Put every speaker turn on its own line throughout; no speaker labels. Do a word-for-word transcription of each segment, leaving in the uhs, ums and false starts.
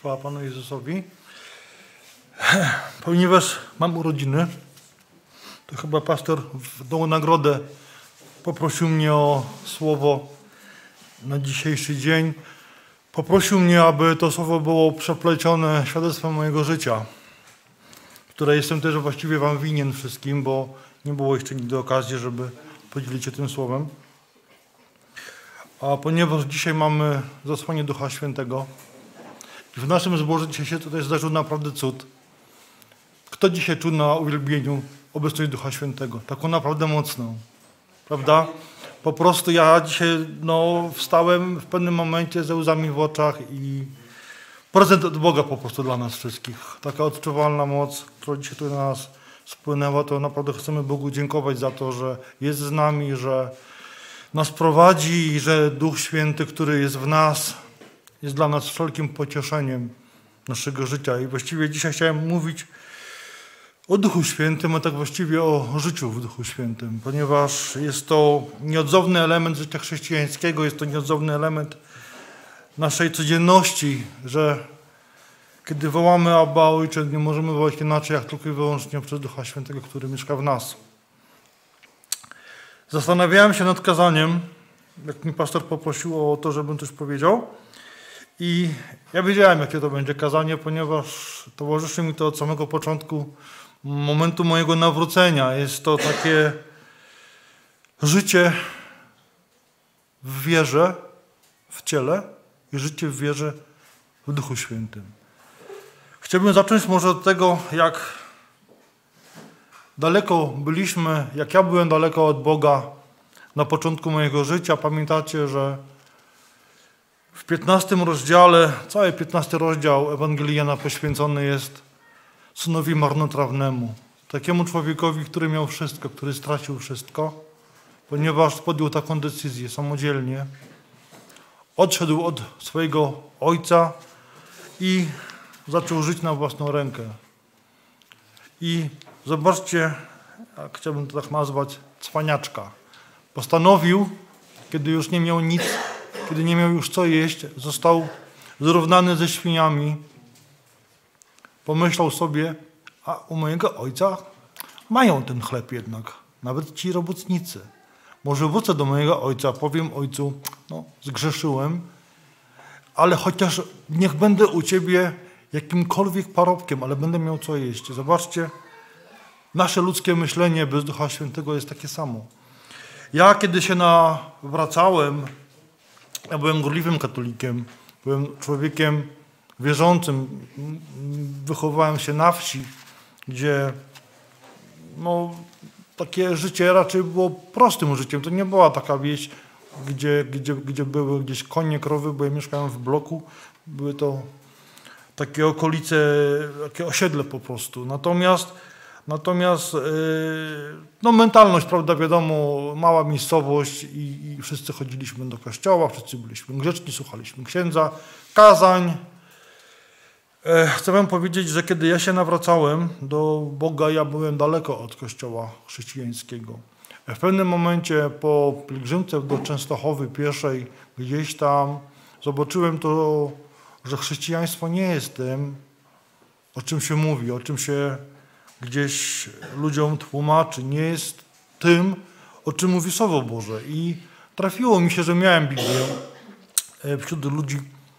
Chwała Panu Jezusowi. Ponieważ mam urodziny, to chyba pastor w tą nagrodę poprosił mnie o słowo na dzisiejszy dzień. Poprosił mnie, aby to słowo było przeplecione świadectwem mojego życia, które jestem też właściwie wam winien wszystkim, bo nie było jeszcze nigdy okazji, żeby podzielić się tym słowem. A ponieważ dzisiaj mamy zasłanie Ducha Świętego i w naszym zborze dzisiaj się tutaj zdarzył naprawdę cud. Kto dzisiaj czuł na uwielbieniu obecność Ducha Świętego? Taką naprawdę mocną, prawda? Po prostu ja dzisiaj no, wstałem w pewnym momencie ze łzami w oczach i prezent od Boga po prostu dla nas wszystkich. Taka odczuwalna moc, która dzisiaj tu na nas spłynęła, to naprawdę chcemy Bogu dziękować za to, że jest z nami, że nas prowadzi i że Duch Święty, który jest w nas, jest dla nas wszelkim pocieszeniem naszego życia. I właściwie dzisiaj chciałem mówić o Duchu Świętym, a tak właściwie o życiu w Duchu Świętym, ponieważ jest to nieodzowny element życia chrześcijańskiego, jest to nieodzowny element naszej codzienności, że kiedy wołamy Abba Ojcze, nie możemy wołać inaczej, jak tylko i wyłącznie przez Ducha Świętego, który mieszka w nas. Zastanawiałem się nad kazaniem, jak mi pastor poprosił o to, żebym coś powiedział. I ja wiedziałem, jakie to będzie kazanie, ponieważ towarzyszy mi to od samego początku momentu mojego nawrócenia. Jest to takie życie w wierze, w ciele i życie w wierze w Duchu Świętym. Chciałbym zacząć może od tego, jak daleko byliśmy, jak ja byłem daleko od Boga na początku mojego życia. Pamiętacie, że w piętnastym rozdziale, cały piętnasty rozdział Ewangelii Jana poświęcony jest synowi marnotrawnemu. Takiemu człowiekowi, który miał wszystko, który stracił wszystko, ponieważ podjął taką decyzję samodzielnie. Odszedł od swojego ojca i zaczął żyć na własną rękę. I zobaczcie, jak chciałbym to tak nazwać, cwaniaczka. Postanowił, kiedy już nie miał nic, kiedy nie miał już co jeść, został zrównany ze świniami. Pomyślał sobie, a u mojego ojca mają ten chleb jednak, nawet ci robotnicy. Może wrócę do mojego ojca, powiem ojcu, no zgrzeszyłem, ale chociaż niech będę u ciebie jakimkolwiek parobkiem, ale będę miał co jeść. Zobaczcie, nasze ludzkie myślenie bez Ducha Świętego jest takie samo. Ja kiedy się nawracałem, ja byłem gorliwym katolikiem, byłem człowiekiem wierzącym, wychowałem się na wsi, gdzie no, takie życie raczej było prostym życiem. To nie była taka wieś, gdzie, gdzie, gdzie były gdzieś konie, krowy, bo ja mieszkałem w bloku. Były to takie okolice, takie osiedle po prostu. Natomiast, natomiast no, mentalność, prawda, wiadomo, mała miejscowość i, i wszyscy chodziliśmy do kościoła, wszyscy byliśmy grzeczni, słuchaliśmy księdza, kazań. Chcę wam powiedzieć, że kiedy ja się nawracałem do Boga, ja byłem daleko od kościoła chrześcijańskiego. W pewnym momencie po pielgrzymce do Częstochowy pieszej, gdzieś tam zobaczyłem to, że chrześcijaństwo nie jest tym, o czym się mówi, o czym się gdzieś ludziom tłumaczy. Nie jest tym, o czym mówi Słowo Boże. I trafiło mi się, że miałem Biblię wśród ludzi,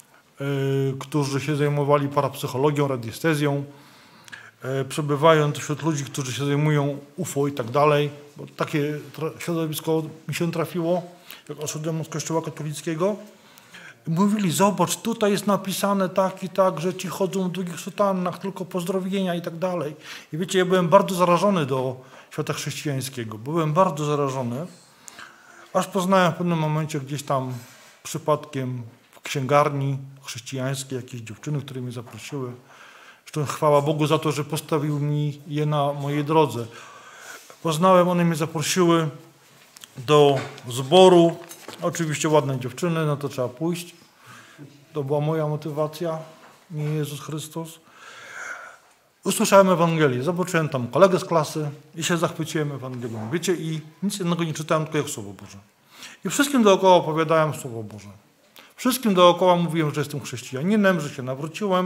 którzy się zajmowali parapsychologią, radiestezją, przebywając wśród ludzi, którzy się zajmują U F O i tak dalej, bo takie środowisko mi się trafiło, jak odszedłem z kościoła katolickiego. Mówili, zobacz, tutaj jest napisane tak i tak, że ci chodzą w długich sutannach, tylko pozdrowienia i tak dalej. I wiecie, ja byłem bardzo zarażony do świata chrześcijańskiego. Byłem bardzo zarażony, aż poznałem w pewnym momencie gdzieś tam przypadkiem w księgarni chrześcijańskiej jakieś dziewczyny, które mnie zaprosiły. Zresztą chwała Bogu za to, że postawił mi je na mojej drodze. Poznałem, one mnie zaprosiły do zboru. Oczywiście ładne dziewczyny, no to trzeba pójść. To była moja motywacja, nie Jezus Chrystus. Usłyszałem Ewangelię, zobaczyłem tam kolegę z klasy i się zachwyciłem Ewangelią. Wiecie, i nic innego nie czytałem, tylko jak Słowo Boże. I wszystkim dookoła opowiadałem Słowo Boże. Wszystkim dookoła mówiłem, że jestem chrześcijaninem, że się nawróciłem.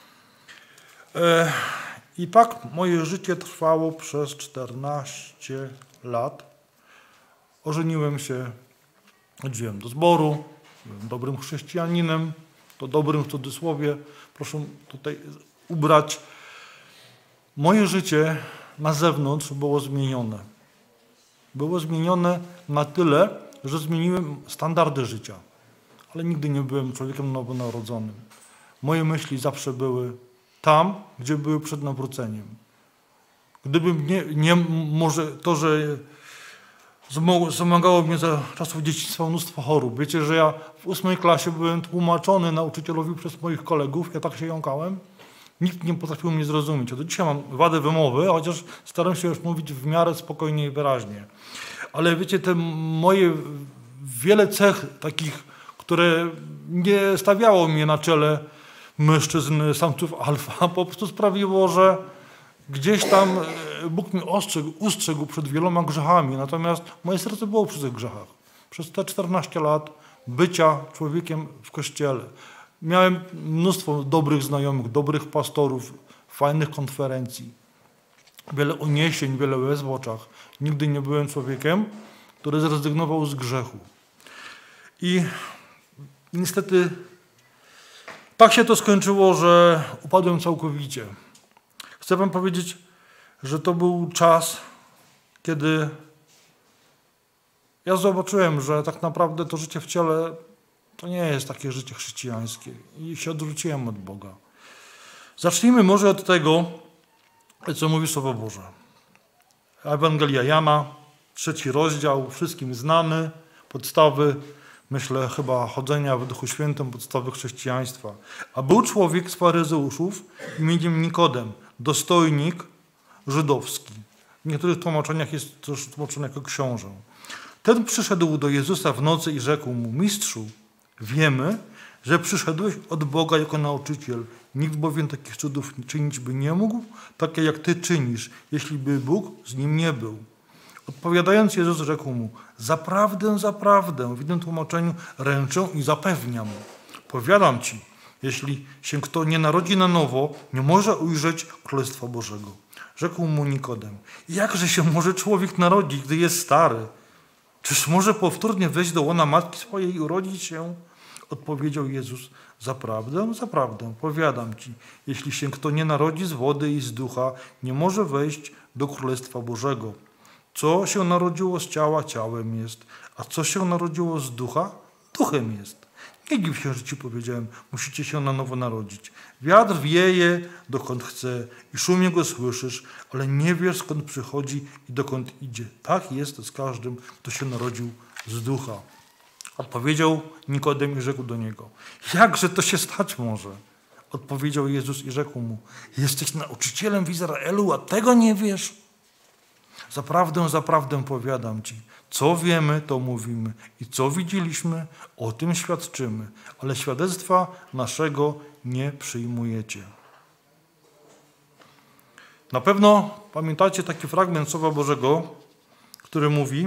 I tak moje życie trwało przez czternaście lat. Ożeniłem się, chodziłem do zboru, byłem dobrym chrześcijaninem, to dobrym w cudzysłowie, proszę tutaj ubrać. Moje życie na zewnątrz było zmienione. Było zmienione na tyle, że zmieniłem standardy życia, ale nigdy nie byłem człowiekiem nowonarodzonym. Moje myśli zawsze były tam, gdzie były przed nawróceniem. Gdybym nie, nie może to, że zamagało mnie za czasów dzieciństwa mnóstwo chorób. Wiecie, że ja w ósmej klasie byłem tłumaczony nauczycielowi przez moich kolegów, ja tak się jąkałem. Nikt nie potrafił mnie zrozumieć. Do dzisiaj mam wadę wymowy, chociaż staram się już mówić w miarę spokojnie i wyraźnie. Ale wiecie, te moje wiele cech takich, które nie stawiało mnie na czele mężczyzn, samców alfa, po prostu sprawiło, że gdzieś tam Bóg mnie ostrzegł, ustrzegł przed wieloma grzechami, natomiast moje serce było przy tych grzechach. Przez te czternaście lat bycia człowiekiem w Kościele. Miałem mnóstwo dobrych znajomych, dobrych pastorów, fajnych konferencji, wiele uniesień, wiele łez w oczach. Nigdy nie byłem człowiekiem, który zrezygnował z grzechu. I niestety tak się to skończyło, że upadłem całkowicie. Chcę wam powiedzieć, że to był czas, kiedy ja zobaczyłem, że tak naprawdę to życie w ciele to nie jest takie życie chrześcijańskie i się odwróciłem od Boga. Zacznijmy może od tego, co mówi Słowo Boże. Ewangelia Jana, trzeci rozdział, wszystkim znany, podstawy, myślę, chyba chodzenia w Duchu Świętym, podstawy chrześcijaństwa. A był człowiek z faryzeuszów imieniem Nikodem, dostojnik żydowski. W niektórych tłumaczeniach jest to tłumaczone jako książę. Ten przyszedł do Jezusa w nocy i rzekł mu: Mistrzu, wiemy, że przyszedłeś od Boga jako nauczyciel. Nikt bowiem takich cudów czynić by nie mógł, takie jak ty czynisz, jeśli by Bóg z nim nie był. Odpowiadając, Jezus rzekł mu: Zaprawdę, zaprawdę, w innym tłumaczeniu, ręczę i zapewniam. Powiadam ci, jeśli się kto nie narodzi na nowo, nie może ujrzeć Królestwa Bożego. Rzekł mu Nikodem: Jakże się może człowiek narodzić, gdy jest stary? Czyż może powtórnie wejść do łona matki swojej i urodzić się? Odpowiedział Jezus: Zaprawdę, zaprawdę, powiadam ci, jeśli się kto nie narodzi z wody i z ducha, nie może wejść do Królestwa Bożego. Co się narodziło z ciała, ciałem jest, a co się narodziło z ducha, duchem jest. Nie dziw się, że ci powiedziałem, musicie się na nowo narodzić. Wiatr wieje, dokąd chce i szumie go słyszysz, ale nie wiesz, skąd przychodzi i dokąd idzie. Tak jest z każdym, kto się narodził z ducha. Odpowiedział Nikodem i rzekł do niego: Jakże to się stać może? Odpowiedział Jezus i rzekł mu: Jesteś nauczycielem w Izraelu, a tego nie wiesz? Zaprawdę, zaprawdę powiadam ci, co wiemy, to mówimy i co widzieliśmy, o tym świadczymy, ale świadectwa naszego nie przyjmujecie. Na pewno pamiętacie taki fragment Słowa Bożego, który mówi,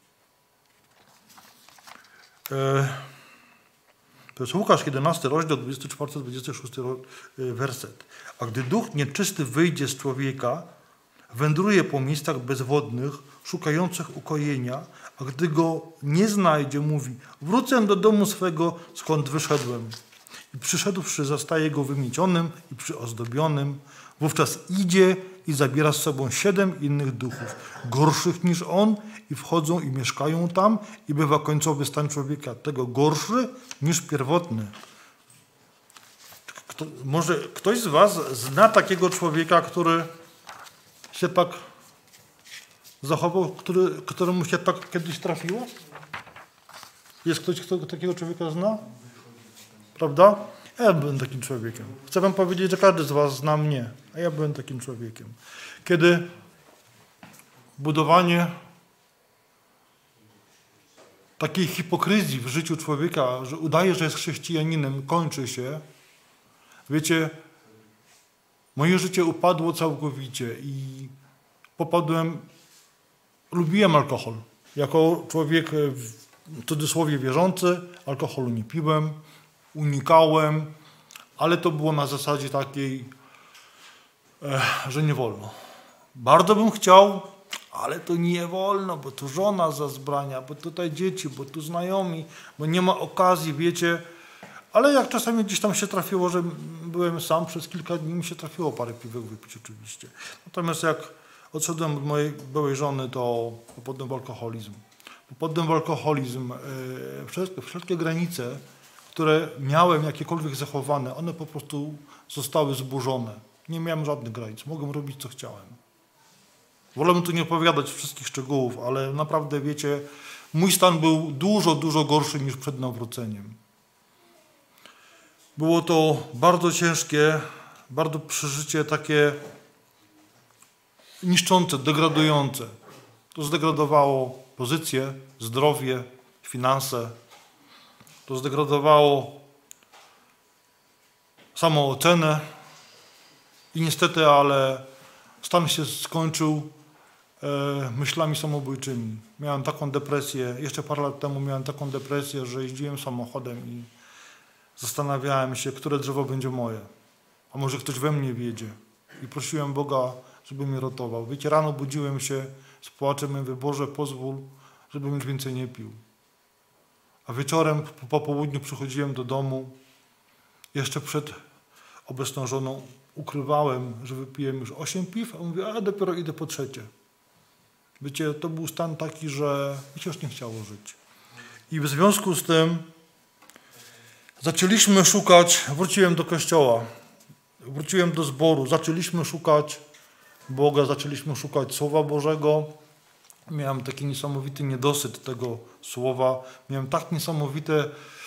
to jest Łukasz jedenasty rozdział, dwudziesty czwarty do dwudziestego szóstego werset. A gdy duch nieczysty wyjdzie z człowieka, wędruje po miejscach bezwodnych, szukających ukojenia, a gdy go nie znajdzie, mówi: wrócę do domu swego, skąd wyszedłem. I przyszedłszy, zastaje go wymiecionym i przyozdobionym. Wówczas idzie i zabiera z sobą siedem innych duchów, gorszych niż on, i wchodzą i mieszkają tam, i bywa końcowy stan człowieka tego gorszy niż pierwotny. Kto, może ktoś z was zna takiego człowieka, który się tak zachował, który, któremu się tak kiedyś trafiło? Jest ktoś, kto takiego człowieka zna? Prawda? Ja byłem takim człowiekiem. Chcę wam powiedzieć, że każdy z was zna mnie, a ja byłem takim człowiekiem. Kiedy budowanie takiej hipokryzji w życiu człowieka, że udaje, że jest chrześcijaninem, kończy się, wiecie, moje życie upadło całkowicie i popadłem, lubiłem alkohol. Jako człowiek w cudzysłowie wierzący, alkoholu nie piłem, unikałem, ale to było na zasadzie takiej, e, że nie wolno. Bardzo bym chciał, ale to nie wolno, bo tu żona zazbrania, bo tutaj dzieci, bo tu znajomi, bo nie ma okazji, wiecie. Ale jak czasami gdzieś tam się trafiło, że byłem sam, przez kilka dni mi się trafiło parę piwek wypić oczywiście. Natomiast jak odszedłem od mojej byłej żony, to popadłem w alkoholizm. Popadłem w alkoholizm. Wszelkie, wszelkie granice, które miałem jakiekolwiek zachowane, one po prostu zostały zburzone. Nie miałem żadnych granic. Mogłem robić, co chciałem. Wolę tu nie opowiadać wszystkich szczegółów, ale naprawdę, wiecie, mój stan był dużo, dużo gorszy niż przed nawróceniem. Było to bardzo ciężkie, bardzo przeżycie takie niszczące, degradujące. To zdegradowało pozycję, zdrowie, finanse. To zdegradowało samoocenę. I niestety, ale stan się skończył e, myślami samobójczymi. Miałem taką depresję, jeszcze parę lat temu miałem taką depresję, że jeździłem samochodem i zastanawiałem się, które drzewo będzie moje. A może ktoś we mnie wiedzie. I prosiłem Boga, żeby mnie ratował. Wiecie, rano budziłem się z płaczem i mówię, Boże, pozwól, żebym już więcej nie pił. A wieczorem po południu przychodziłem do domu. Jeszcze przed obecną żoną ukrywałem, że wypiłem już osiem piw, a mówię, a dopiero idę po trzecie. Wiecie, to był stan taki, że mi się już nie chciało żyć. I w związku z tym zaczęliśmy szukać, wróciłem do kościoła, wróciłem do zboru, zaczęliśmy szukać Boga, zaczęliśmy szukać Słowa Bożego. Miałem taki niesamowity niedosyt tego Słowa, miałem tak niesamowite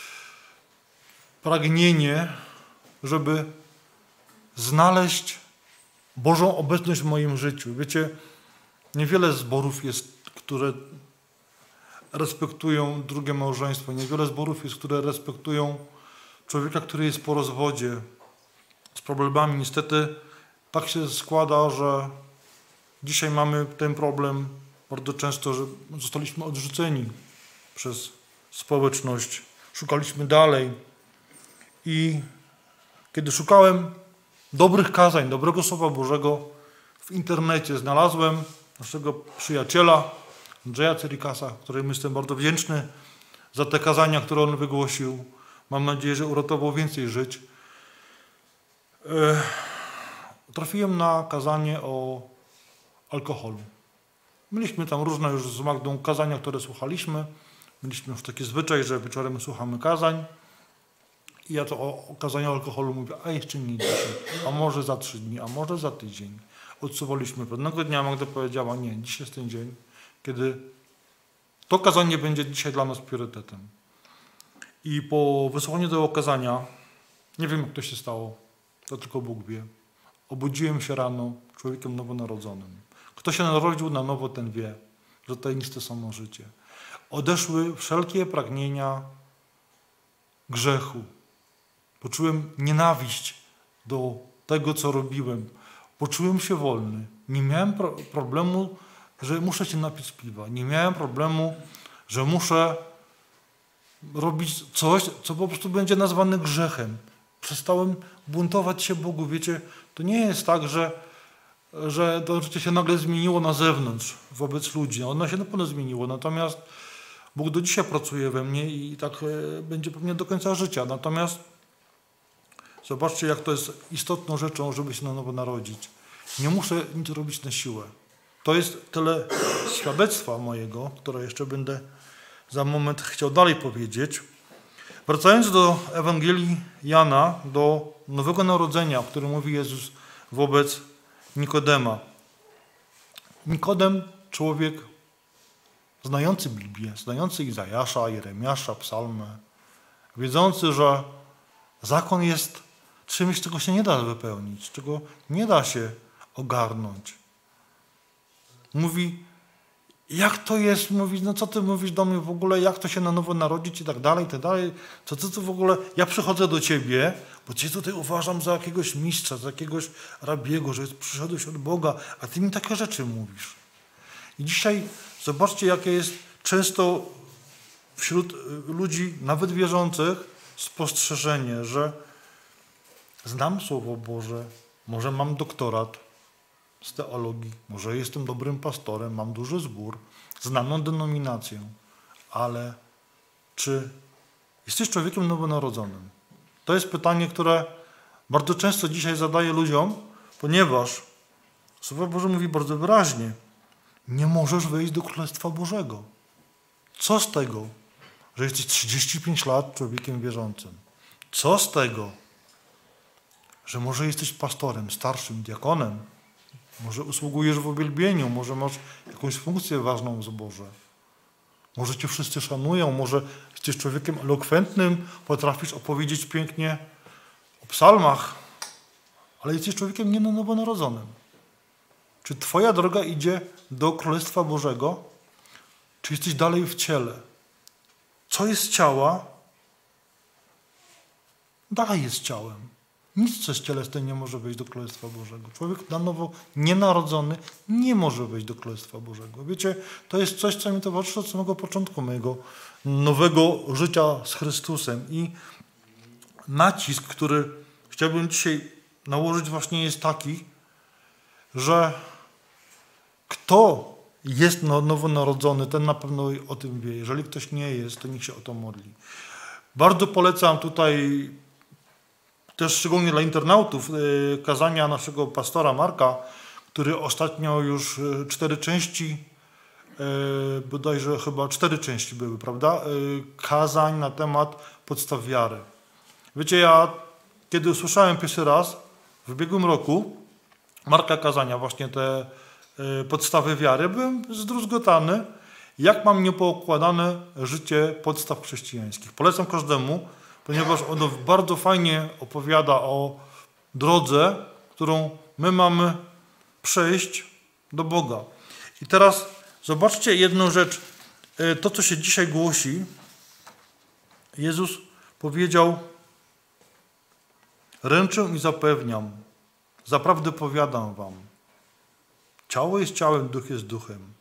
pragnienie, żeby znaleźć Bożą obecność w moim życiu. Wiecie, niewiele zborów jest, które respektują drugie małżeństwo. Niewiele zborów jest, które respektują człowieka, który jest po rozwodzie z problemami. Niestety tak się składa, że dzisiaj mamy ten problem bardzo często, że zostaliśmy odrzuceni przez społeczność. Szukaliśmy dalej i kiedy szukałem dobrych kazań, dobrego Słowa Bożego w internecie, znalazłem naszego przyjaciela Andrzeja Cyrikasa, któremu jestem bardzo wdzięczny za te kazania, które on wygłosił. Mam nadzieję, że uratował więcej żyć. Trafiłem na kazanie o alkoholu. Mieliśmy tam różne już z Magdą kazania, które słuchaliśmy. Mieliśmy już taki zwyczaj, że wieczorem słuchamy kazań. I ja to o, o kazaniu o alkoholu mówię, a jeszcze nie dzisiaj, a może za trzy dni, a może za tydzień. Odsuwaliśmy. Pewnego dnia Magda powiedziała, nie, dzisiaj jest ten dzień, kiedy to kazanie będzie dzisiaj dla nas priorytetem. I po wysłuchaniu tego kazania, nie wiem jak to się stało, to tylko Bóg wie, obudziłem się rano człowiekiem nowonarodzonym. Kto się narodził na nowo, ten wie, że tajemnice samo życie. Odeszły wszelkie pragnienia grzechu. Poczułem nienawiść do tego, co robiłem. Poczułem się wolny. Nie miałem pro problemu, że muszę się napić piwa. Nie miałem problemu, że muszę robić coś, co po prostu będzie nazwane grzechem. Przestałem buntować się Bogu. Wiecie, to nie jest tak, że, że to życie się nagle zmieniło na zewnątrz wobec ludzi. Ono się na pewno zmieniło. Natomiast Bóg do dzisiaj pracuje we mnie i tak będzie pewnie do końca życia. Natomiast zobaczcie, jak to jest istotną rzeczą, żeby się na nowo narodzić. Nie muszę nic robić na siłę. To jest tyle świadectwa mojego, które jeszcze będę za moment chciał dalej powiedzieć. Wracając do Ewangelii Jana, do Nowego Narodzenia, o którym mówi Jezus wobec Nikodema. Nikodem, człowiek znający Biblię, znający Izajasza, Jeremiasza, Psalmy, wiedzący, że zakon jest czymś, czego się nie da wypełnić, czego nie da się ogarnąć. Mówi, jak to jest, mówi, no co ty mówisz do mnie w ogóle, jak to się na nowo narodzić i tak dalej, i tak dalej. Co ty tu w ogóle, ja przychodzę do ciebie, bo cię tutaj uważam za jakiegoś mistrza, za jakiegoś rabiego, że przyszedłeś od Boga, a ty mi takie rzeczy mówisz. I dzisiaj zobaczcie, jakie jest często wśród ludzi, nawet wierzących, spostrzeżenie, że znam Słowo Boże, może mam doktorat z teologii, może jestem dobrym pastorem, mam duży zbór, znaną denominację, ale czy jesteś człowiekiem nowonarodzonym? To jest pytanie, które bardzo często dzisiaj zadaję ludziom, ponieważ Słowo Boże mówi bardzo wyraźnie, nie możesz wejść do Królestwa Bożego. Co z tego, że jesteś trzydzieści pięć lat człowiekiem wierzącym? Co z tego, że może jesteś pastorem, starszym, diakonem, może usługujesz w uwielbieniu, może masz jakąś funkcję ważną w zborze, może cię wszyscy szanują, może jesteś człowiekiem elokwentnym, potrafisz opowiedzieć pięknie o psalmach, ale jesteś człowiekiem nie nowonarodzonym. Czy twoja droga idzie do Królestwa Bożego, czy jesteś dalej w ciele? Co jest z ciała? Dalej jest ciałem. Nic co z cielesnej nie może wejść do Królestwa Bożego. Człowiek na nowo nienarodzony nie może wejść do Królestwa Bożego. Wiecie, to jest coś, co mi towarzyszy od samego początku mojego nowego życia z Chrystusem. I nacisk, który chciałbym dzisiaj nałożyć, właśnie jest taki, że kto jest nowonarodzony, ten na pewno o tym wie. Jeżeli ktoś nie jest, to niech się o to modli. Bardzo polecam tutaj też szczególnie dla internautów kazania naszego pastora Marka, który ostatnio już cztery części, bodajże chyba cztery części były, prawda? Kazań na temat podstaw wiary. Wiecie, ja kiedy usłyszałem pierwszy raz w ubiegłym roku Marka kazania, właśnie te podstawy wiary, byłem zdruzgotany, jak mam niepoukładane życie podstaw chrześcijańskich. Polecam każdemu, ponieważ ono bardzo fajnie opowiada o drodze, którą my mamy przejść do Boga. I teraz zobaczcie jedną rzecz. To, co się dzisiaj głosi, Jezus powiedział: ręczę i zapewniam, zaprawdę powiadam wam, ciało jest ciałem, duch jest duchem.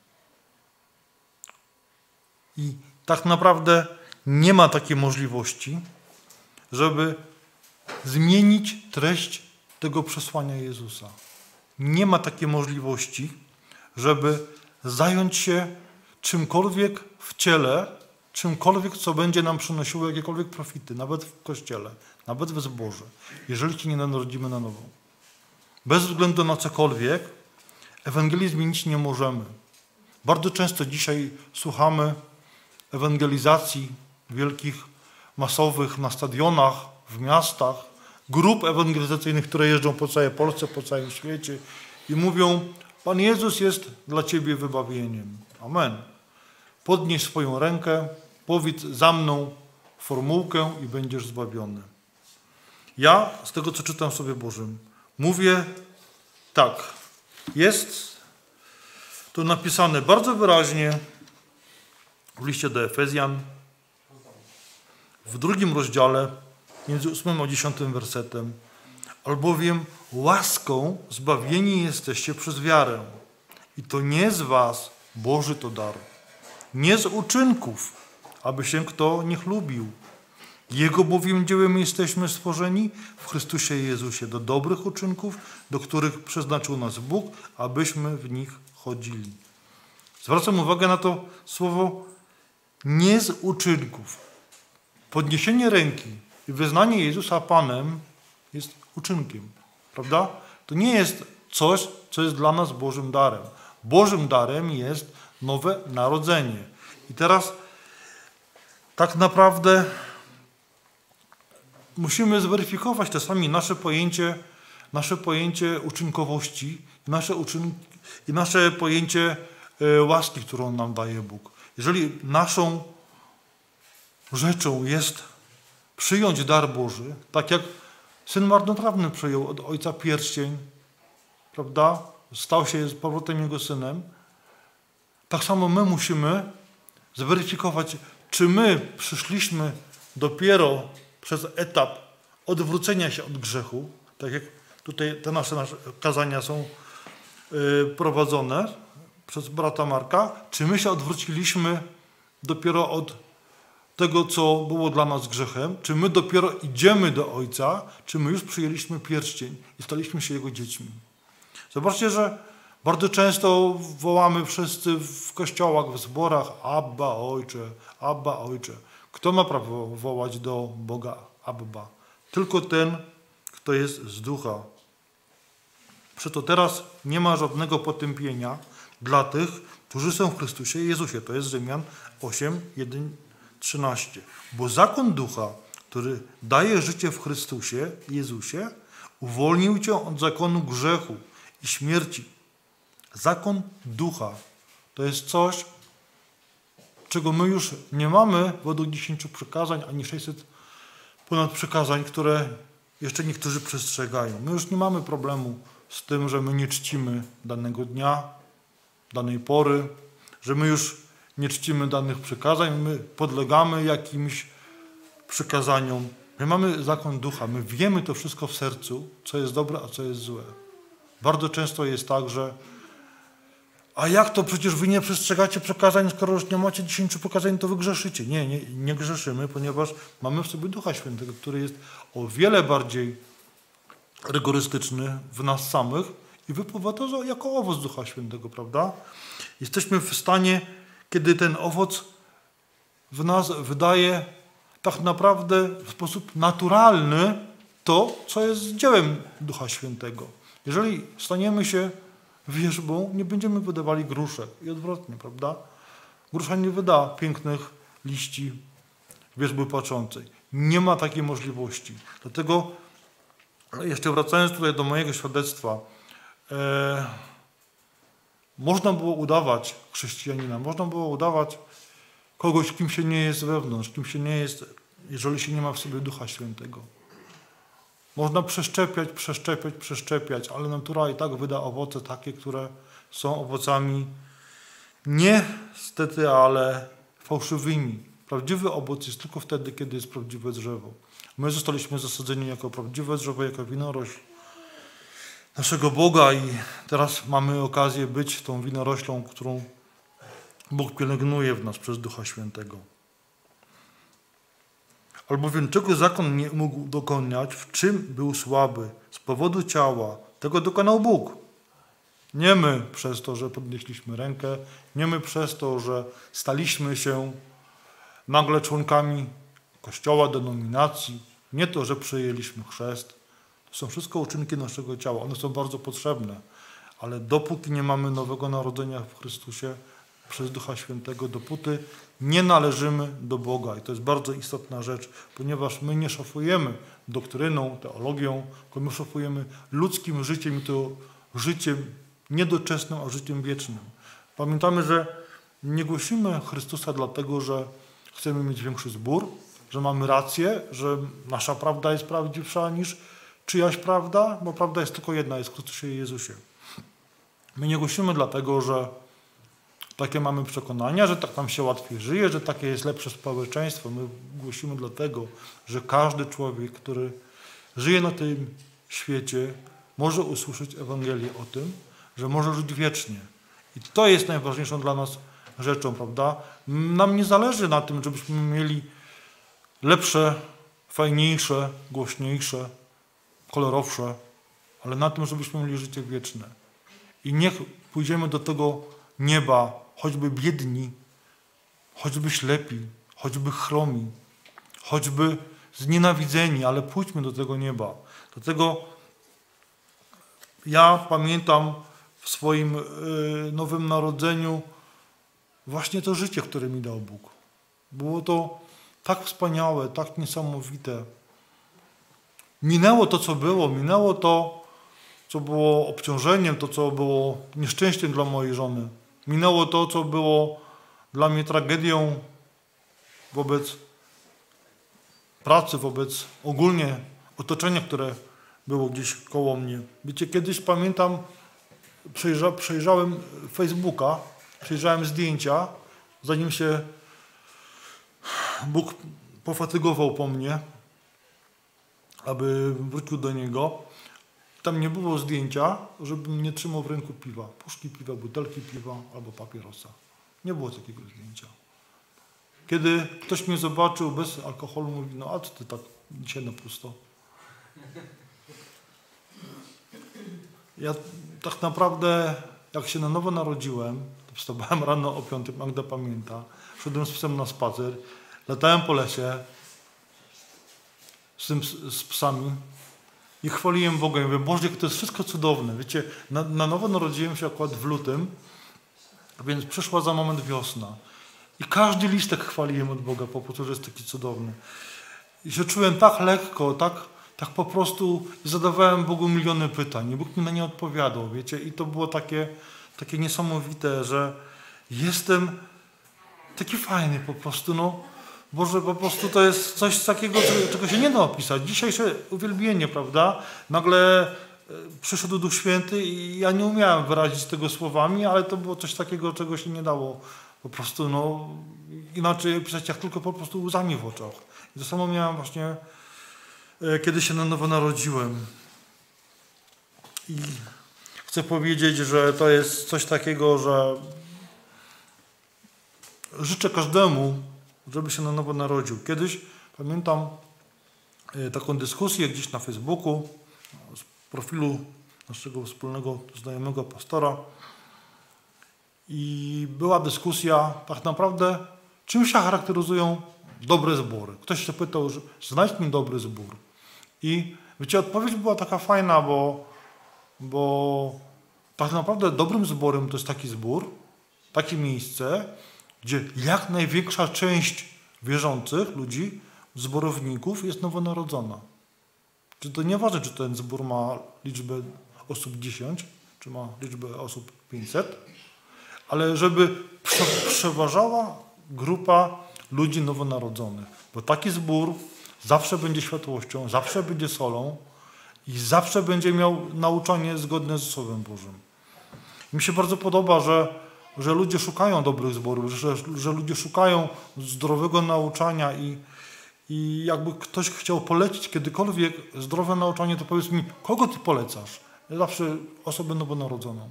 I tak naprawdę nie ma takiej możliwości, żeby zmienić treść tego przesłania Jezusa. Nie ma takiej możliwości, żeby zająć się czymkolwiek w ciele, czymkolwiek, co będzie nam przynosiło jakiekolwiek profity, nawet w Kościele, nawet w zborze, jeżeli się nie narodzimy na nowo. Bez względu na cokolwiek, Ewangelii zmienić nie możemy. Bardzo często dzisiaj słuchamy ewangelizacji wielkich, masowych na stadionach, w miastach, grup ewangelizacyjnych, które jeżdżą po całej Polsce, po całym świecie i mówią: Pan Jezus jest dla ciebie wybawieniem. Amen. Podnieś swoją rękę, powiedz za mną formułkę i będziesz zbawiony. Ja z tego, co czytam w Słowie Bożym, mówię tak. Jest tu napisane bardzo wyraźnie w liście do Efezjan, w drugim rozdziale, między ósmym a dziesiątym wersetem. Albowiem łaską zbawieni jesteście przez wiarę. I to nie z was, Boży to dar. Nie z uczynków, aby się kto nie chlubił. Jego bowiem dziełem jesteśmy stworzeni w Chrystusie Jezusie do dobrych uczynków, do których przeznaczył nas Bóg, abyśmy w nich chodzili. Zwracam uwagę na to słowo nie z uczynków. Podniesienie ręki i wyznanie Jezusa Panem jest uczynkiem, prawda? To nie jest coś, co jest dla nas Bożym darem. Bożym darem jest nowe narodzenie. I teraz tak naprawdę musimy zweryfikować czasami nasze pojęcie, nasze pojęcie uczynkowości nasze uczynki, i nasze pojęcie łaski, którą nam daje Bóg. Jeżeli naszą rzeczą jest przyjąć dar Boży, tak jak syn marnotrawny przyjął od ojca pierścień, prawda? Stał się z powrotem jego synem, tak samo my musimy zweryfikować, czy my przyszliśmy dopiero przez etap odwrócenia się od grzechu, tak jak tutaj te nasze, nasze kazania są yy, prowadzone przez brata Marka, czy my się odwróciliśmy dopiero od tego, co było dla nas grzechem, czy my dopiero idziemy do Ojca, czy my już przyjęliśmy pierścień i staliśmy się Jego dziećmi. Zobaczcie, że bardzo często wołamy wszyscy w kościołach, w zborach: Abba, Ojcze, Abba, Ojcze. Kto ma prawo wołać do Boga Abba? Tylko ten, kto jest z ducha. Przeto teraz nie ma żadnego potępienia dla tych, którzy są w Chrystusie Jezusie. To jest Rzymian osiem, jeden, trzynaście. Bo zakon ducha, który daje życie w Chrystusie Jezusie, uwolnił cię od zakonu grzechu i śmierci. Zakon ducha to jest coś, czego my już nie mamy według dziesięciu przykazań, ani sześćset ponad przykazań, które jeszcze niektórzy przestrzegają. My już nie mamy problemu z tym, że my nie czcimy danego dnia, danej pory, że my już nie czcimy danych przykazań, my podlegamy jakimś przykazaniom. My mamy zakon ducha, my wiemy to wszystko w sercu, co jest dobre, a co jest złe. Bardzo często jest tak, że a jak to, przecież wy nie przestrzegacie przykazań, skoro już nie macie dziesięciu przykazań, to wy grzeszycie. Nie, nie, nie grzeszymy, ponieważ mamy w sobie Ducha Świętego, który jest o wiele bardziej rygorystyczny w nas samych i wypływa to jako owoc Ducha Świętego, prawda? Jesteśmy w stanie, kiedy ten owoc w nas wydaje tak naprawdę w sposób naturalny to, co jest dziełem Ducha Świętego. Jeżeli staniemy się wierzbą, nie będziemy wydawali gruszek i odwrotnie, prawda? Grusza nie wyda pięknych liści wierzby płaczącej. Nie ma takiej możliwości. Dlatego jeszcze wracając tutaj do mojego świadectwa, e, można było udawać chrześcijanina, można było udawać kogoś, kim się nie jest wewnątrz, kim się nie jest, jeżeli się nie ma w sobie Ducha Świętego. Można przeszczepiać, przeszczepiać, przeszczepiać, ale natura i tak wyda owoce takie, które są owocami niestety, ale fałszywymi. Prawdziwy owoc jest tylko wtedy, kiedy jest prawdziwe drzewo. My zostaliśmy zasadzeni jako prawdziwe drzewo, jako winorośl naszego Boga i teraz mamy okazję być tą winoroślą, którą Bóg pielęgnuje w nas przez Ducha Świętego. Albowiem czego zakon nie mógł dokonać, w czym był słaby, z powodu ciała, tego dokonał Bóg. Nie my przez to, że podnieśliśmy rękę, nie my przez to, że staliśmy się nagle członkami Kościoła, denominacji, nie to, że przyjęliśmy chrzest. To są wszystko uczynki naszego ciała. One są bardzo potrzebne, ale dopóki nie mamy nowego narodzenia w Chrystusie przez Ducha Świętego, dopóty nie należymy do Boga. I to jest bardzo istotna rzecz, ponieważ my nie szafujemy doktryną, teologią, tylko my szafujemy ludzkim życiem i to życiem niedoczesnym, a życiem wiecznym. Pamiętamy, że nie głosimy Chrystusa dlatego, że chcemy mieć większy zbór, że mamy rację, że nasza prawda jest prawdziwsza niż czyjaś prawda, bo prawda jest tylko jedna, jest w Chrystusie i Jezusie. My nie głosimy dlatego, że takie mamy przekonania, że tak nam się łatwiej żyje, że takie jest lepsze społeczeństwo. My głosimy dlatego, że każdy człowiek, który żyje na tym świecie, może usłyszeć Ewangelię o tym, że może żyć wiecznie. I to jest najważniejszą dla nas rzeczą, prawda? Nam nie zależy na tym, żebyśmy mieli lepsze, fajniejsze, głośniejsze, kolorowsze, ale na tym, żebyśmy mieli życie wieczne. I niech pójdziemy do tego nieba, choćby biedni, choćby ślepi, choćby chromi, choćby znienawidzeni, ale pójdźmy do tego nieba. Dlatego ja pamiętam w swoim y, nowym narodzeniu właśnie to życie, które mi dał Bóg. Było to tak wspaniałe, tak niesamowite. Minęło to, co było, minęło to, co było obciążeniem, to, co było nieszczęściem dla mojej żony. Minęło to, co było dla mnie tragedią wobec pracy, wobec ogólnie otoczenia, które było gdzieś koło mnie. Wiecie, kiedyś pamiętam, przejrza, przejrzałem Facebooka, przejrzałem zdjęcia, zanim się Bóg pofatygował po mnie, aby wrócił do Niego. Tam nie było zdjęcia, żebym nie trzymał w ręku piwa. Puszki piwa, butelki piwa albo papierosa. Nie było takiego zdjęcia. Kiedy ktoś mnie zobaczył bez alkoholu, mówi, no a co ty tak dzisiaj na pusto? Ja tak naprawdę, jak się na nowo narodziłem, to wstawałem rano o piątej, Magda pamięta, szedłem z psem na spacer, latałem po lesie z, tym, z psami i chwaliłem Boga. I mówię, Boże, to jest wszystko cudowne. Wiecie, na, na nowo narodziłem się akurat w lutym, więc przyszła za moment wiosna. I każdy listek chwaliłem od Boga po prostu, że jest taki cudowny. I się czułem tak lekko, tak, tak po prostu zadawałem Bogu miliony pytań i Bóg mi na nie odpowiadał, wiecie. I to było takie, takie niesamowite, że jestem taki fajny po prostu, no. Boże, po prostu to jest coś takiego, czego się nie da opisać. Dzisiejsze uwielbienie, prawda? Nagle przyszedł Duch Święty i ja nie umiałem wyrazić tego słowami, ale to było coś takiego, czego się nie dało po prostu, no, inaczej opisać, jak tylko po prostu łzami w oczach. I to samo miałem właśnie, kiedy się na nowo narodziłem. I chcę powiedzieć, że to jest coś takiego, że życzę każdemu, żeby się na nowo narodził. Kiedyś pamiętam taką dyskusję gdzieś na Facebooku z profilu naszego wspólnego znajomego pastora i była dyskusja tak naprawdę, czym się charakteryzują dobre zbory. Ktoś się pytał, że znajdź mi dobry zbór. I wiecie, odpowiedź była taka fajna, bo, bo tak naprawdę dobrym zborem to jest taki zbór, takie miejsce, gdzie jak największa część wierzących ludzi, zborowników jest nowonarodzona. Czy to nieważne, czy ten zbór ma liczbę osób dziesięć, czy ma liczbę osób pięćset, ale żeby przeważała grupa ludzi nowonarodzonych. Bo taki zbór zawsze będzie światłością, zawsze będzie solą i zawsze będzie miał nauczanie zgodne z Słowem Bożym. I mi się bardzo podoba, że, że ludzie szukają dobrych zborów, że, że ludzie szukają zdrowego nauczania i, i jakby ktoś chciał polecić kiedykolwiek zdrowe nauczanie, to powiedz mi, kogo ty polecasz? Ja zawsze osobę nowonarodzoną.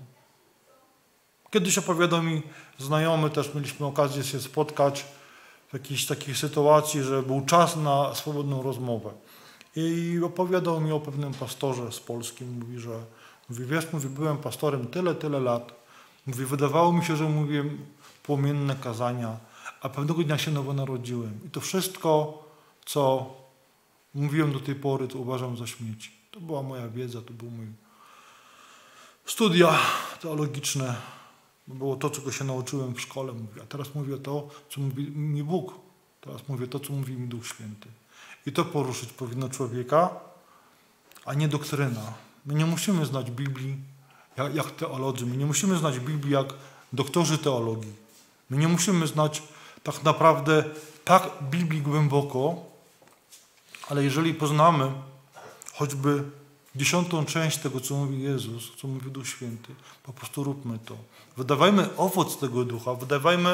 Kiedyś opowiadał mi znajomy, też mieliśmy okazję się spotkać w jakiejś takiej sytuacji, że był czas na swobodną rozmowę. I opowiadał mi o pewnym pastorze z Polski. Mówi, że mówi, wiesz, mówi, byłem pastorem tyle, tyle lat. Mówi, wydawało mi się, że mówiłem płomienne kazania, a pewnego dnia się nowo narodziłem. I to wszystko, co mówiłem do tej pory, to uważam za śmieci. To była moja wiedza, to były moje studia teologiczne. Było to, czego się nauczyłem w szkole. Mówię. A teraz mówię to, co mówi mi Bóg. Teraz mówię to, co mówi mi Duch Święty. I to poruszyć powinno człowieka, a nie doktryna. My nie musimy znać Biblii jak, jak teolodzy. My nie musimy znać Biblii jak doktorzy teologii. My nie musimy znać tak naprawdę tak Biblii głęboko, ale jeżeli poznamy choćby dziesiątą część tego, co mówi Jezus, co mówi Duch Święty, po prostu róbmy to. Wydawajmy owoc tego Ducha, wydawajmy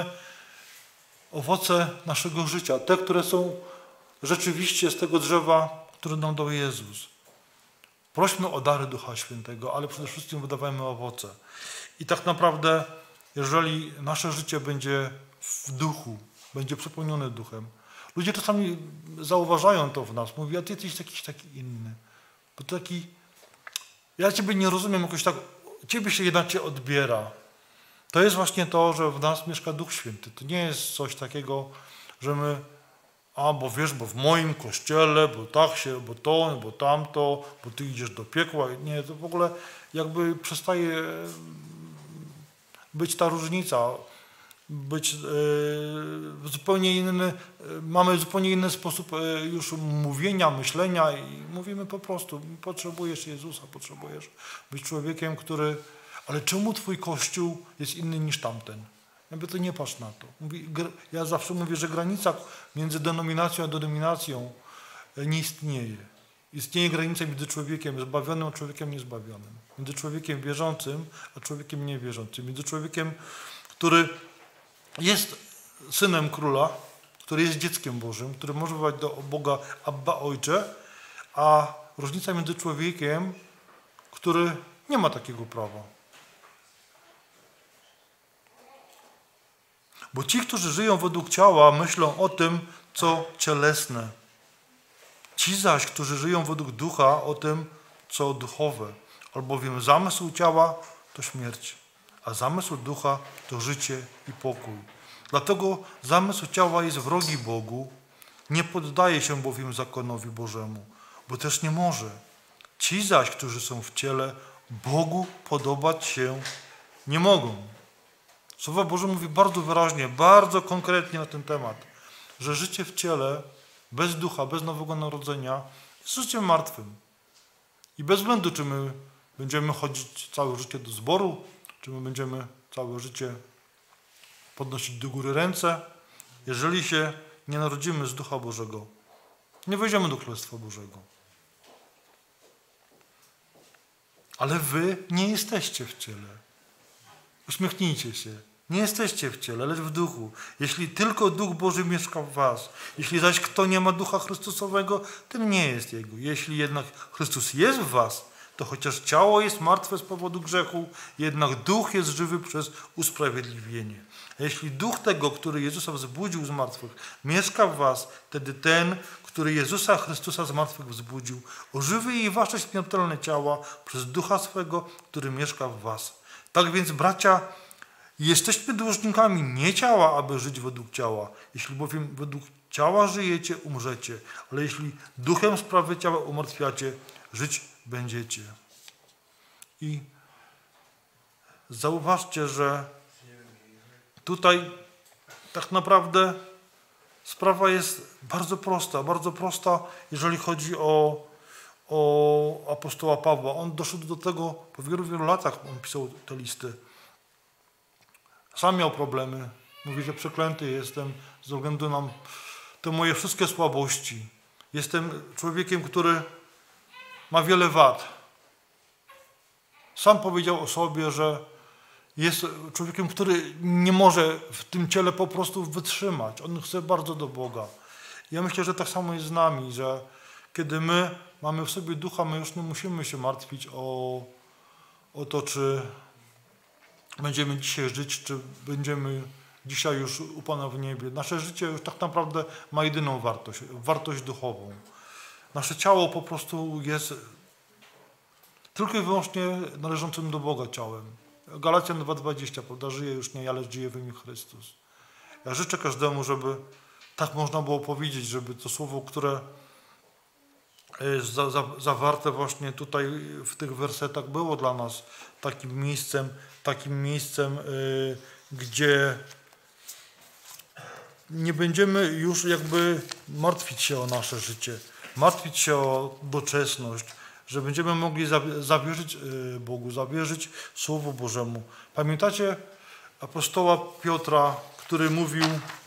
owoce naszego życia, te, które są rzeczywiście z tego drzewa, które nam dał Jezus. Prośmy o dary Ducha Świętego, ale przede wszystkim wydawajmy owoce. I tak naprawdę, jeżeli nasze życie będzie w duchu, będzie przepełnione duchem, ludzie czasami zauważają to w nas, mówią, a ty jesteś jakiś taki inny. Bo to taki, ja ciebie nie rozumiem, jakoś tak, ciebie się inaczej odbiera. To jest właśnie to, że w nas mieszka Duch Święty. To nie jest coś takiego, że my, a bo wiesz, bo w moim kościele, bo tak się, bo to, bo tamto, bo ty idziesz do piekła. Nie, to w ogóle jakby przestaje być ta różnica, być yy, zupełnie inny, yy, mamy zupełnie inny sposób yy, już mówienia, myślenia i mówimy po prostu, potrzebujesz Jezusa, potrzebujesz być człowiekiem, który, ale czemu twój Kościół jest inny niż tamten? Jakby to nie patrz na to. Mówi, ja zawsze mówię, że granica między denominacją a denominacją nie istnieje. Istnieje granica między człowiekiem zbawionym a człowiekiem niezbawionym. Między człowiekiem wierzącym a człowiekiem niewierzącym. Między człowiekiem, który jest synem króla, który jest dzieckiem Bożym, który może wołać do Boga Abba Ojcze, a różnica między człowiekiem, który nie ma takiego prawa. Bo ci, którzy żyją według ciała, myślą o tym, co cielesne. Ci zaś, którzy żyją według ducha, o tym, co duchowe. Albowiem zamysł ciała to śmierć, a zamysł ducha to życie i pokój. Dlatego zamysł ciała jest wrogi Bogu, nie poddaje się bowiem zakonowi Bożemu, bo też nie może. Ci zaś, którzy są w ciele, Bogu podobać się nie mogą. Słowo Boże mówi bardzo wyraźnie, bardzo konkretnie na ten temat, że życie w ciele, bez ducha, bez nowego narodzenia, jest życiem martwym. I bez względu, czy my będziemy chodzić całe życie do zboru, czy my będziemy całe życie podnosić do góry ręce, jeżeli się nie narodzimy z Ducha Bożego, nie wejdziemy do Królestwa Bożego. Ale wy nie jesteście w ciele. Uśmiechnijcie się. Nie jesteście w ciele, lecz w duchu. Jeśli tylko Duch Boży mieszka w was, jeśli zaś kto nie ma Ducha Chrystusowego, ten nie jest Jego. Jeśli jednak Chrystus jest w was, to chociaż ciało jest martwe z powodu grzechu, jednak Duch jest żywy przez usprawiedliwienie. A jeśli Duch tego, który Jezusa wzbudził z martwych, mieszka w was, wtedy ten, który Jezusa Chrystusa z martwych wzbudził, ożywi i wasze śmiertelne ciała przez Ducha swego, który mieszka w was. Tak więc, bracia, jesteśmy dłużnikami nie ciała, aby żyć według ciała. Jeśli bowiem według ciała żyjecie, umrzecie. Ale jeśli duchem sprawy ciała umartwiacie, żyć będziecie. I zauważcie, że tutaj tak naprawdę sprawa jest bardzo prosta. Bardzo prosta, jeżeli chodzi o, o apostoła Pawła. On doszedł do tego po wielu, wielu latach, on pisał te listy. Sam miał problemy. Mówi, że przeklęty jestem ze względu na te moje wszystkie słabości. Jestem człowiekiem, który ma wiele wad. Sam powiedział o sobie, że jest człowiekiem, który nie może w tym ciele po prostu wytrzymać. On chce bardzo do Boga. Ja myślę, że tak samo jest z nami, że kiedy my mamy w sobie ducha, my już nie musimy się martwić o, o to, czy będziemy dzisiaj żyć, czy będziemy dzisiaj już u Pana w niebie. Nasze życie już tak naprawdę ma jedyną wartość, wartość duchową. Nasze ciało po prostu jest tylko i wyłącznie należącym do Boga ciałem. Galacjan dwa dwadzieścia, prawda, żyje już nie ja, lecz żyje we mnie Chrystus. Ja życzę każdemu, żeby tak można było powiedzieć, żeby to słowo, które jest za, za, zawarte właśnie tutaj w tych wersetach, było dla nas takim miejscem, takim miejscem, yy, gdzie nie będziemy już jakby martwić się o nasze życie, martwić się o doczesność, że będziemy mogli zawierzyć Bogu, zawierzyć Słowu Bożemu. Pamiętacie apostoła Piotra, który mówił,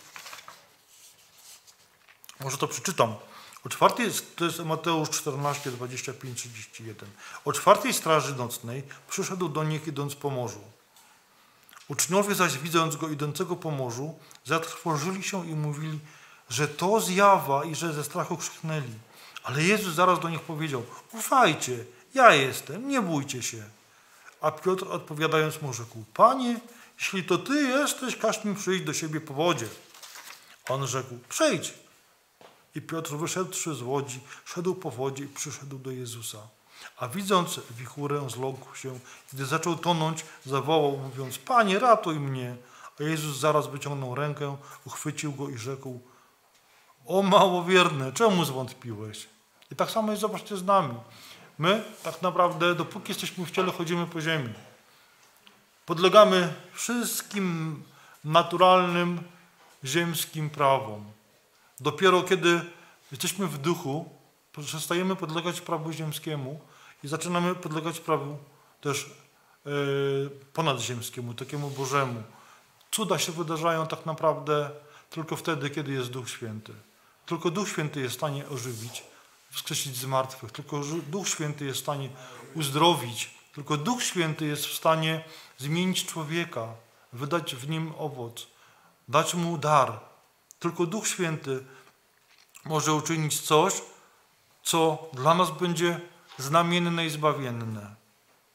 może to przeczytam, o czwartej, to jest Mateusz czternaście, dwadzieścia pięć, trzydzieści jeden. O czwartej straży nocnej przyszedł do nich idąc po morzu. Uczniowie zaś, widząc go idącego po morzu, zatrwożyli się i mówili, że to zjawa i że ze strachu krzyknęli. Ale Jezus zaraz do nich powiedział, ufajcie, ja jestem, nie bójcie się. A Piotr odpowiadając mu rzekł, Panie, jeśli to Ty jesteś, każ mi przyjść do siebie po wodzie. On rzekł, przejdź. I Piotr wyszedłszy z łodzi, szedł po wodzie i przyszedł do Jezusa. A widząc wichurę, zląkł się, gdy zaczął tonąć, zawołał, mówiąc, Panie, ratuj mnie. A Jezus zaraz wyciągnął rękę, uchwycił go i rzekł, o małowierny, czemu zwątpiłeś? I tak samo jest, zobaczcie, z nami. My tak naprawdę, dopóki jesteśmy w ciele, chodzimy po ziemi. Podlegamy wszystkim naturalnym, ziemskim prawom. Dopiero kiedy jesteśmy w duchu, przestajemy podlegać prawu ziemskiemu i zaczynamy podlegać prawu też yy, ponadziemskiemu, takiemu Bożemu. Cuda się wydarzają tak naprawdę tylko wtedy, kiedy jest Duch Święty. Tylko Duch Święty jest w stanie ożywić, wskrzesić z martwych. Tylko Duch Święty jest w stanie uzdrowić. Tylko Duch Święty jest w stanie zmienić człowieka, wydać w nim owoc, dać mu dar. Tylko Duch Święty może uczynić coś, co dla nas będzie znamienne i zbawienne.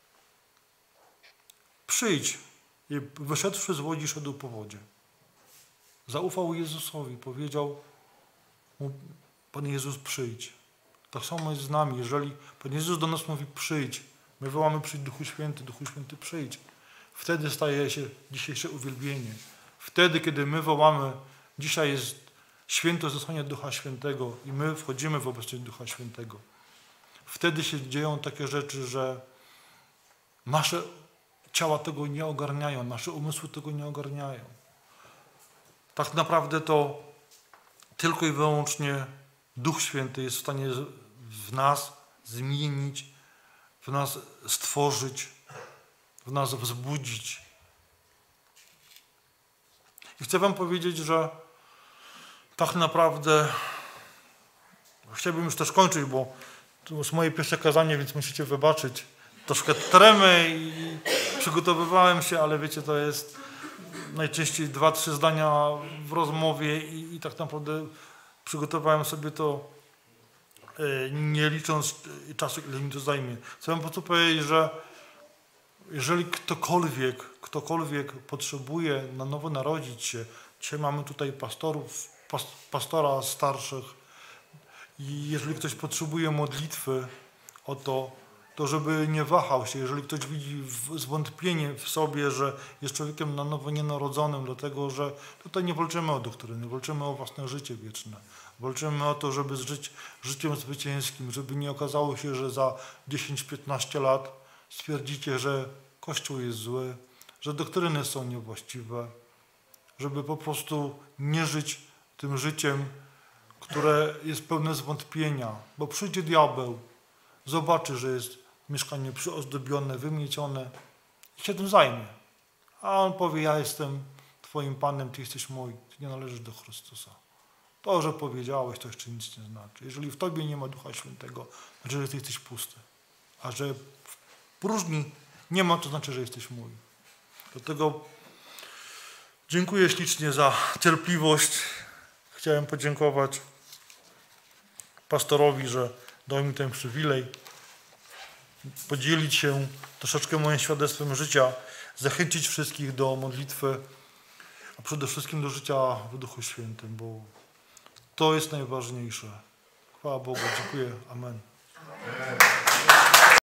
Przyjdź. I wyszedłszy z łodzi, szedł po wodzie. Zaufał Jezusowi, powiedział mu, Pan Jezus, przyjdź. Tak samo jest z nami. Jeżeli Pan Jezus do nas mówi, przyjdź, my wołamy, przyjdź Duchu Święty, Duchu Święty, przyjdź. Wtedy staje się dzisiejsze uwielbienie. Wtedy, kiedy my wołamy, dzisiaj jest święto zesłania Ducha Świętego i my wchodzimy w obecność Ducha Świętego. Wtedy się dzieją takie rzeczy, że nasze ciała tego nie ogarniają, nasze umysły tego nie ogarniają. Tak naprawdę to tylko i wyłącznie Duch Święty jest w stanie w nas zmienić, w nas stworzyć, w nas wzbudzić. I chcę wam powiedzieć, że tak naprawdę chciałbym już też kończyć, bo to jest moje pierwsze kazanie, więc musicie wybaczyć. Troszkę tremę i przygotowywałem się, ale wiecie, to jest najczęściej dwa, trzy zdania w rozmowie i, i tak naprawdę przygotowałem sobie to nie licząc czasu, ile mi to zajmie. Chcę wam po prostu powiedzieć, że jeżeli ktokolwiek, ktokolwiek potrzebuje na nowo narodzić się, dzisiaj mamy tutaj pastorów, pas, pastora starszych i jeżeli ktoś potrzebuje modlitwy o to, to żeby nie wahał się, jeżeli ktoś widzi zwątpienie w sobie, że jest człowiekiem na nowo nienarodzonym, dlatego że tutaj nie walczymy o doktryny, walczymy o własne życie wieczne. Walczymy o to, żeby żyć życiem zwycięskim, żeby nie okazało się, że za dziesięć piętnaście lat stwierdzicie, że Kościół jest zły, że doktryny są niewłaściwe, żeby po prostu nie żyć tym życiem, które jest pełne zwątpienia, bo przyjdzie diabeł, zobaczy, że jest mieszkanie przyozdobione, wymiecione i się tym zajmie. A on powie, ja jestem Twoim Panem, Ty jesteś mój, Ty nie należysz do Chrystusa. To, że powiedziałeś, to jeszcze nic nie znaczy. Jeżeli w Tobie nie ma Ducha Świętego, znaczy, że Ty jesteś pusty. A że w próżni nie ma, to znaczy, że jesteś mój. Dlatego dziękuję ślicznie za cierpliwość. Chciałem podziękować pastorowi, że dał mi ten przywilej, podzielić się troszeczkę moim świadectwem życia, zachęcić wszystkich do modlitwy, a przede wszystkim do życia w Duchu Świętym, bo to jest najważniejsze. Chwała Bogu. Dziękuję. Amen.